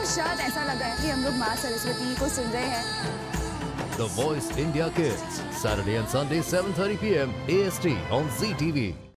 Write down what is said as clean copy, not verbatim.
साक्षात ऐसा लगा है कि हम लोग माँ सरस्वती को सुन रहे हैं। The Voice India Kids, Saturday and Sunday 7:30 p.m. AST on ZTV.